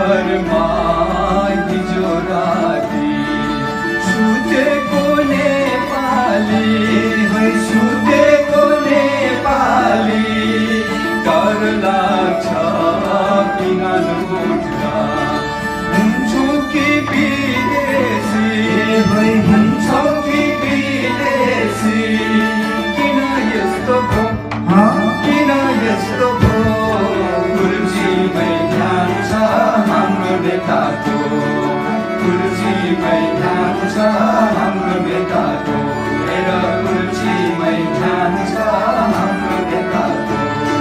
घरमा हिजो राति सुतेको नेपाली है सुतेको नेपाली डर लाग्छ बिहान उठ्दा हुन्छु कि विदेशी है हुन्छौ कि विदेशी किन यस्तो भो किन यस्तो भो कुर्सीमै ध्यान छ हाम्रो नेताको कुर्सीमै ध्यान छ हाम्रो नेताको हेर कुर्सीमै ध्यान छ हाम्रो नेताको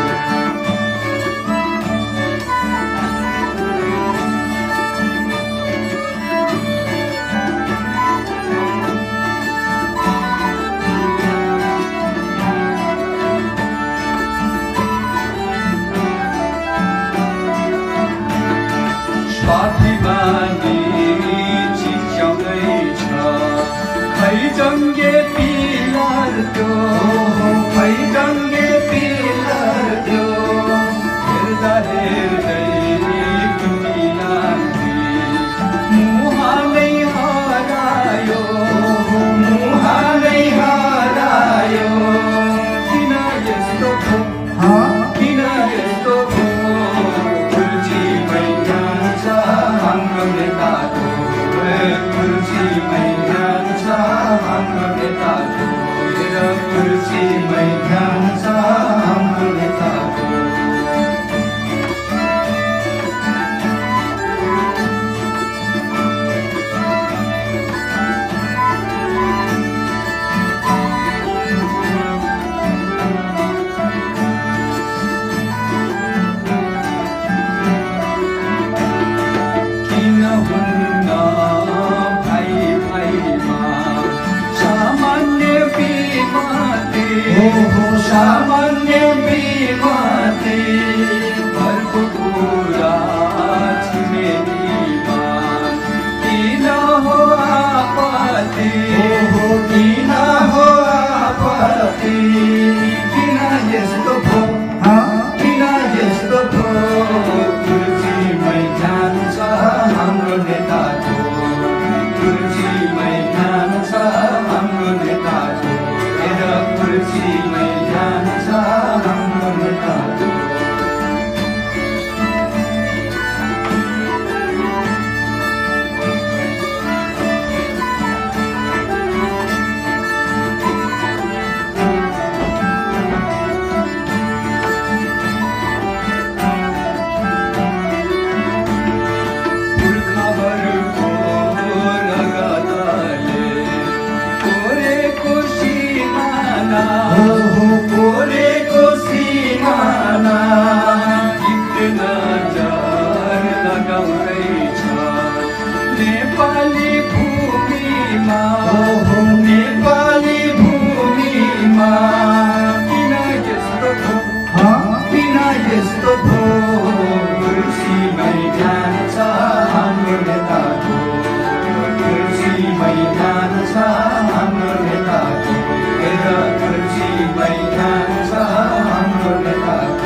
स्वाभिमानी चिच्याउँदैछ खैजङ्गे पिलर त्यो खैजङ्गे पिलर त्यो हेर्दा हेर्दै कुटी लाग्थे मुहानै हरायो मुहानै हरायो किन यस्तो भो किन यस्तो भो कुर्सीमै ध्यान छ हाम्रो नेताको कुर्सीमै ध्यान छ हाम्रो नेताको हेर कुर्सीमै ध्यान छ हाम्रो नेताको सामान्य बिमाते घरको कुरा छिमेकीमा किन हो आपत्ति किन हो आपत्ति किन यस्तो भो किन यस्तो भो कुर्सीमै ध्यान छ हाम्रो नेताको कुर्सीमै ध्यान छ हाम्रो नेताको हेर कुर्सीमै ध्यान छ हाम्रो नेताको पुर्खाहरूको रगतले कोरेको सिमाना कोरेको सिमाना एक नजर लगाउँदैछ नेपाली भूमिमा नेपाली भूमिमा किन यस्तो भो किन यस्तो भो कुर्सीमै ध्यान छ हाम्रो नेताको कुर्सीमै ध्यान छ हाम्रो नेताको हेर कुर्सीमै ध्यान छ हाम्रो नेताको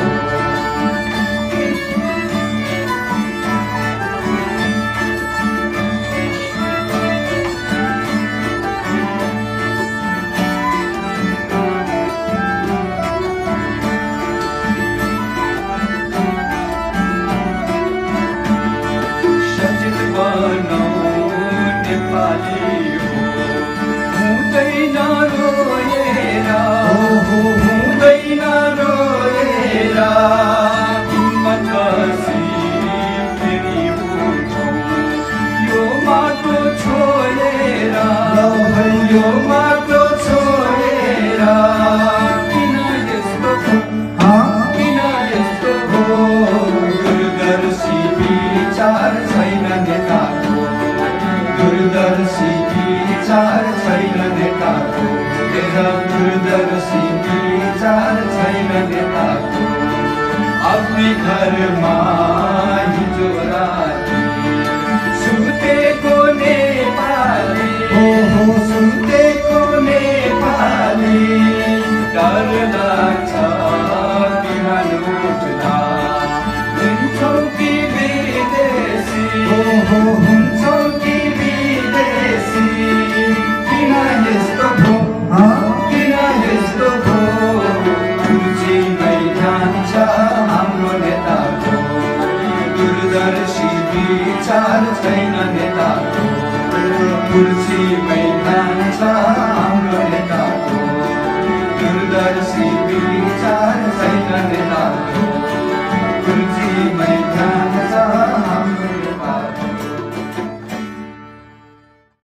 सजिल बनाऊ नेपाली हो हुँदैन रोएर हुँदैन रोएर हिम्मत कसी फेरि उठौँ यो माटो छोडेर यो माटो छोडेर किन यस्तो भो किन यस्तो भो दूरदर्शी विचार छैन नेताको दूरदर्शी विचार छैन नेताको हेर दूरदर्शी विचार छैन नेताको आफ्नै घरमा हिजो राति सुतेको नेपाली सुतेको नेपाली डर लाग्छ बिहान उठ्दा हुन्छौ कि विदेशी हुन्छौ कि विदेशी किन यस्तो भो किन यस्तो भो कुर्सीमै जान्छ हाम्रो नेताको दूरदर्शी विचार छैन नेताको